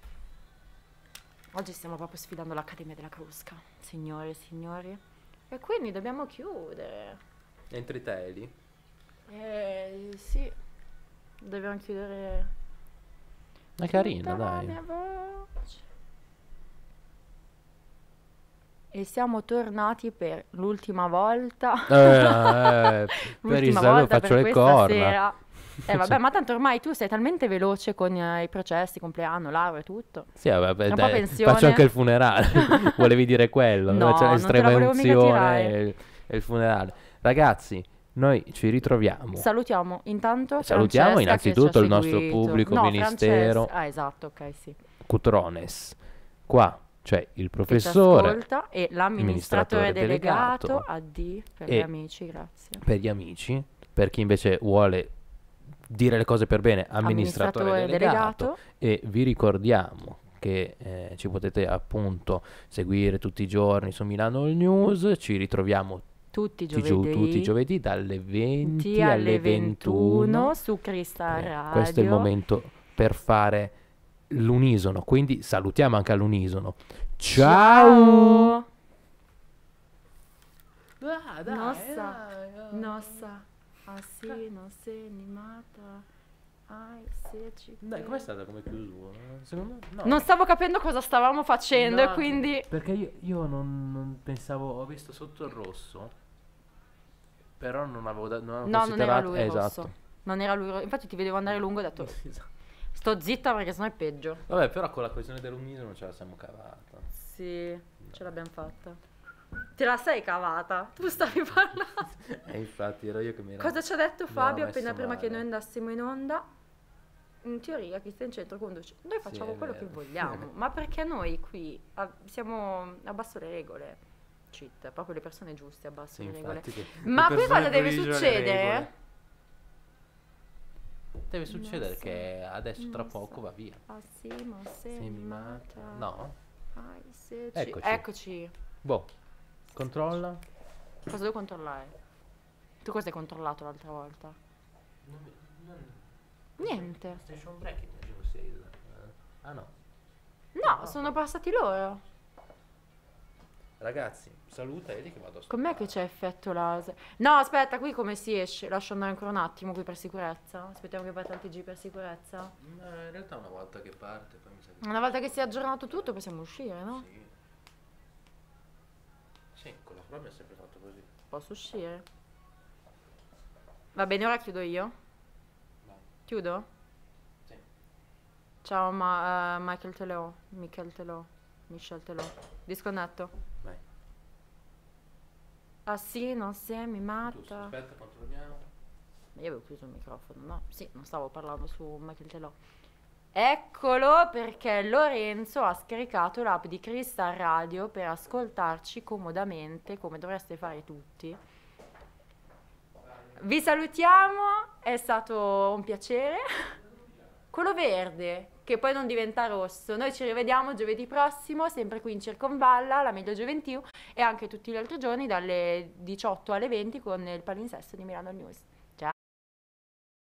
Oggi stiamo proprio sfidando l'Accademia della Crusca, signore e signori. E quindi dobbiamo chiudere. Entri te, Eli? Eh, sì. Dobbiamo chiudere. È carina, tutta la dai. mia voce. E siamo tornati per l'ultima volta. Eh, eh, per il L'ultima salvo volta faccio per le questa corna. sera. Eh vabbè, ma tanto ormai tu sei talmente veloce con eh, i processi, compleanno, laurea e tutto. Sì, vabbè, Tra un po' dai, pensione. faccio anche il funerale. Volevi dire quello? No, C'è non l'estrema te la volevo mica unzione tirare. e il, e il funerale. Ragazzi, noi ci ritroviamo. Salutiamo intanto Salutiamo Francesca che innanzitutto ci ha il nostro seguito. pubblico No, ministero. Francesca- Ah, esatto, ok, sì. Cutrones. Qua c'è il Che ci professore ascolta e l'amministratore amministratore delegato, delegato. A D per E- gli amici, grazie. per gli amici, per chi invece vuole dire le cose per bene, amministratore, delegato. E vi ricordiamo che eh, ci potete appunto seguire tutti i giorni su Milano All News. Ci ritroviamo Tutti i tutti i gio- giovedì, tutti i giovedì dalle venti alle alle ventuno. ventuno su Crystal Eh, Radio. questo è il momento per fare l'unisono, quindi salutiamo anche all'unisono. Ciao! Ah, dai, Nossa, dai, dai. nossa, assim non sei animata. Ai, se ci Dai, com'è stata come chiusura? Secondo me no. Non stavo capendo cosa stavamo facendo No, e quindi Perché io, io non, non pensavo, ho visto sotto il rosso, però non avevo, da, non avevo no, non era considerato- lui eh, il rosso. esatto. Non era lui, ro- infatti ti vedevo andare lungo e ho detto sto zitta perché sennò è peggio. Vabbè, però con la questione dell'unisono ce la siamo cavata. Sì, ce l'abbiamo fatta. Te la sei cavata? Tu stavi parlando. E infatti ero io che mi ero... Cosa ci ha detto mi Fabio ero appena messo prima che male. noi andassimo in onda? In teoria chi sta in centro conduce. Noi facciamo è quello vero. che vogliamo, ma perché noi qui a- siamo abbasso le regole. Cheat, proprio le persone giuste abbasso Sì, le regole. infatti che- Ma le poi persone cosa deve negligono le succedere? regole. Deve succedere so, che adesso tra non poco so. va via. Ah sì, ma sei Se mi mata. mata. No? Ai, se ci- Eccoci. Eccoci. Boh. Controlla. Cosa devo controllare? Tu cosa hai controllato l'altra volta? Niente. Station break immagino sia il... eh, Ah no. No, sono passati loro. Ragazzi, saluta Eli che vado a Com'è che stoppare. c'è effetto laser? No, aspetta, qui come si esce? Lascio andare ancora un attimo qui per sicurezza. Aspettiamo che parta il T G per sicurezza. Ma in realtà una volta che parte, poi mi sa che... Una volta che si è aggiornato tutto possiamo uscire, no? Sì. Sì, con la Chrome è sempre fatto così. Posso uscire? Va bene, ora chiudo io. Vai. Chiudo? Sì. Ciao ma- eh, Michael Teleo, Michael Teleo, Michel Teleo. Disconnetto. Vai. Ah sì, non si, mi Giusto, mata. aspetta, controlliamo. Io avevo chiuso il microfono, no? Sì, non stavo parlando su Michael Teleo. Eccolo perché Lorenzo ha scaricato l'app di Crystal Radio per ascoltarci comodamente, come dovreste fare tutti. Vi salutiamo, è stato un piacere. Quello verde, che poi non diventa rosso. Noi ci rivediamo giovedì prossimo, sempre qui in Circonvalla, la Meglio Gioventù, e anche tutti gli altri giorni dalle diciotto alle venti con il palinsesto di Milano News.